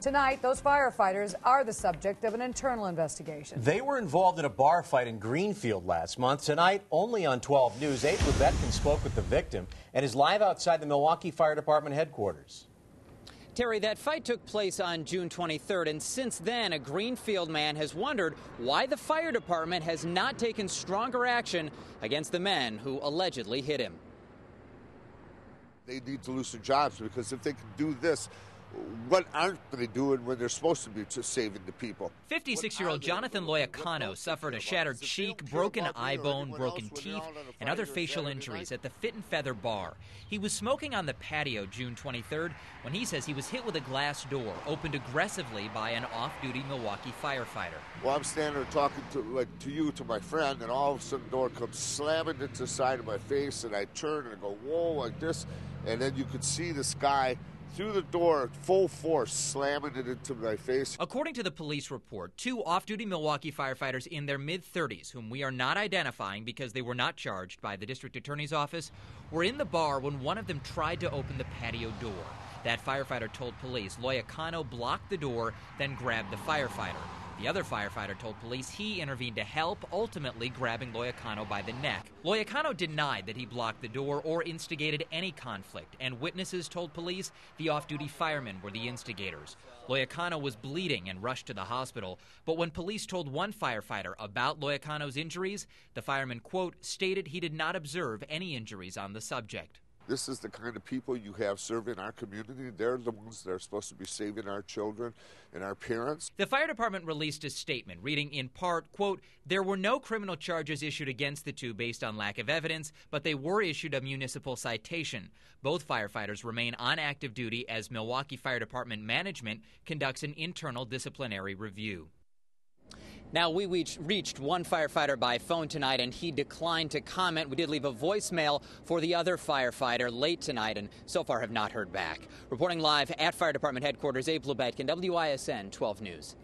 Tonight, those firefighters are the subject of an internal investigation. They were involved in a bar fight in Greenfield last month. Tonight, only on 12 News, Abe Lubetkin spoke with the victim and is live outside the Milwaukee Fire Department headquarters. Terry, that fight took place on June 23rd, and since then, a Greenfield man has wondered why the fire department has not taken stronger action against the men who allegedly hit him. They need to lose their jobs, because if they can do this, what aren't they doing when they're supposed to be saving the people? 56-year-old Jonathan Loyacano suffered a shattered cheek, broken eye bone, broken teeth, and other facial injuries at the Fit and Feather bar. He was smoking on the patio June 23rd when he says he was hit with a glass door opened aggressively by an off-duty Milwaukee firefighter. Well, I'm standing there talking to my friend, and all of a sudden the door comes slamming into the side of my face, and I turn and I go, whoa, like this, and then you could see this guy through the door, full force, slamming it into my face. According to the police report, 2 off-duty Milwaukee firefighters in their mid-30s, whom we are not identifying because they were not charged by the district attorney's office, were in the bar when one of them tried to open the patio door. That firefighter told police Loyacano blocked the door, then grabbed the firefighter. The other firefighter told police he intervened to help, ultimately grabbing Loyacano by the neck. Loyacano denied that he blocked the door or instigated any conflict, and witnesses told police the off-duty firemen were the instigators. Loyacano was bleeding and rushed to the hospital, but when police told one firefighter about Loyacano's injuries, the fireman, quote, stated he did not observe any injuries on the subject. This is the kind of people you have serving our community. They're the ones that are supposed to be saving our children and our parents. The fire department released a statement reading in part, quote, there were no criminal charges issued against the 2 based on lack of evidence, but they were issued a municipal citation. Both firefighters remain on active duty as Milwaukee Fire Department management conducts an internal disciplinary review. Now, we reached one firefighter by phone tonight, and he declined to comment. We did leave a voicemail for the other firefighter late tonight, and so far have not heard back. Reporting live at Fire Department headquarters, Abe Lubetkin, WISN 12 News.